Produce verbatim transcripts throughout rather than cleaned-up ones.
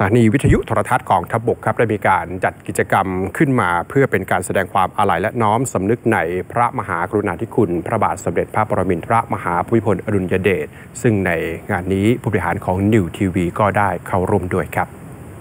ถานีวิทยุโทรทัศน์กองทัพบกครับได้มีการจัดกิจกรรมขึ้นมาเพื่อเป็นการแสดงความอาลัยและน้อมสำนึกในพระมหากรุณาธิคุณพระบาทสมเด็จพระปรมินทรมหาภูมิพลอดุลยเดชซึ่งในงานนี้ผู้บริหารของนิวทีวีก็ได้เข้าร่วมด้วยครับ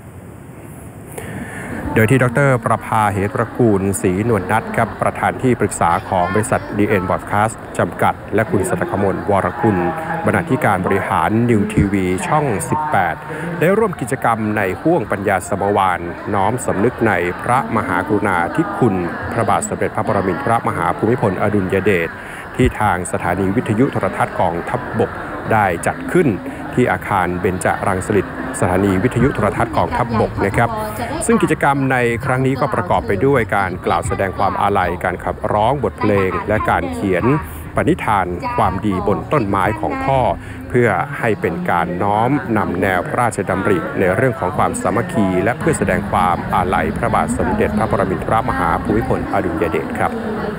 โดยที่ดร.ประภาเหตุตระกูลศรีนวลนัทครับประธานที่ปรึกษาของบริษัท ดี เอ็น Broadcast จำกัดและคุณสัตกมลวรคุณบรรณาธิการบริหารนิวทีวีช่อง สิบแปด ได้ร่วมกิจกรรมในห้วงปัญญาสมวานน้อมสำนึกในพระมหากรุณาธิคุณพระบาทสมเด็จพระปรมินทรมหาภูมิพลอดุลยเดชที่ทางสถานีวิทยุโทรทัศน์กองทัพบกได้จัดขึ้นที่อาคารเบญจรังสฤษดิ์สถานีวิทยุโทรทัศน์กองทัพบกนะครับซึ่งกิจกรรมในครั้งนี้ก็ประกอบไปด้วยการกล่าวแสดงความอาลัยการขับร้องบทเพลงและการเขียนปณิธานความดีบนต้นไม้ของพ่อเพื่อให้เป็นการน้อมนำแนวพระราชดำริในเรื่องของความสามัคคีและเพื่อแสดงความอาลัยพระบาทสมเด็จพระปรมินทรมหาภูมิพลอดุลยเดชครับ